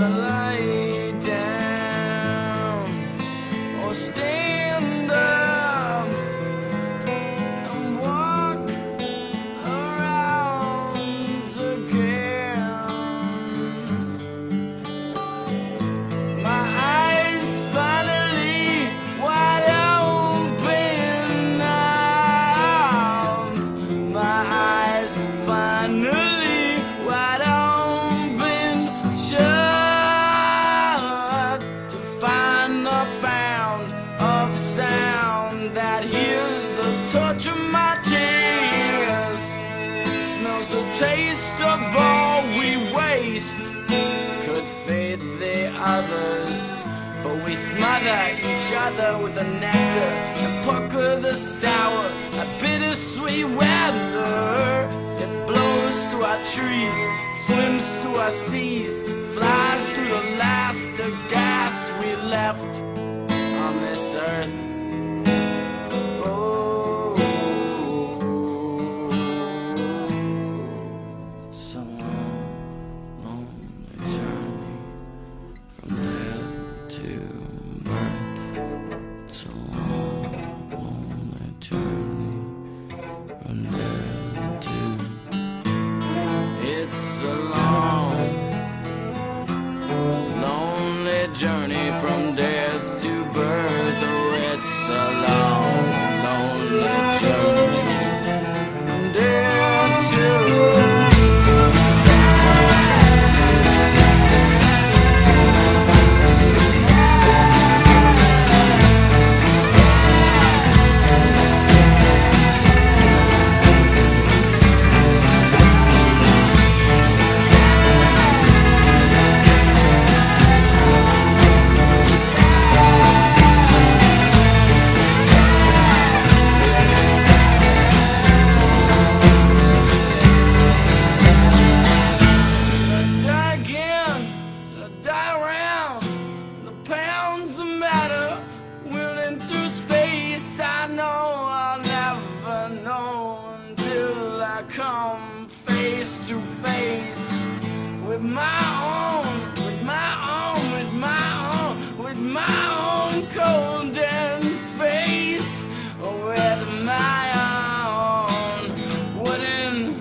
to lay down or stand up and walk around again. My eyes finally wide open now. My eyes finally wide open shut to find the fount of sound that hears the touch of my tears, smells the taste of all we waste, could fade the others, but we smother each other with the nectar and pucker the sour and bittersweet weather. It blows through our trees, swims through our seas, flies through the last gasp we left on this earth. Oh, it's a long, lonely journey from death to birth. It's a long, lonely journey from death to. It's a long, lonely journey from death to birth. Oh, it's a long, lonely journey from death to. Come face to face with my own, with my own, with my own, with my own cold and face, with my own wooden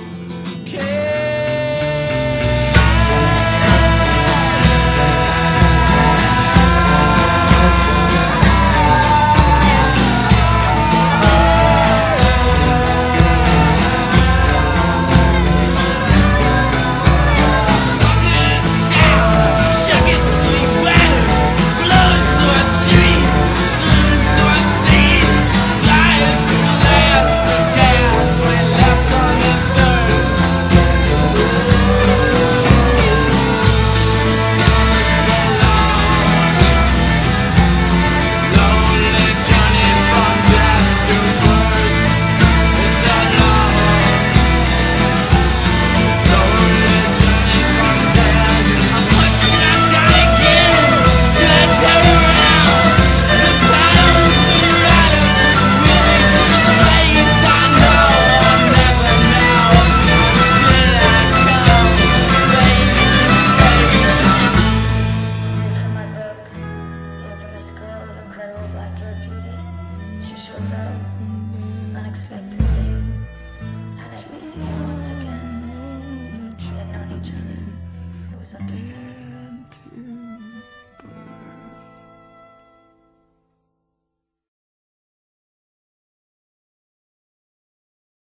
unexpectedly, and as we see her once again, we had known each other. It was understood.